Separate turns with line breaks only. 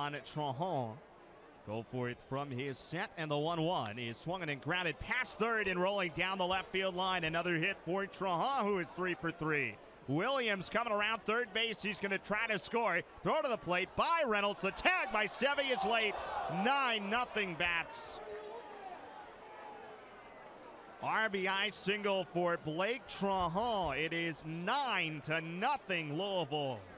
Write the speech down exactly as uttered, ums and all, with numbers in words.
on Trahan. Go for it from his set, and the one one is swung and grounded past third and rolling down the left field line. Another hit for Trahan, who is three for three. Williams coming around third base. He's going to try to score. Throw to the plate by Reynolds. The tag by Sevy is late. nine nothing Bats. R B I single for Blake Trahan. It is nine to nothing Louisville.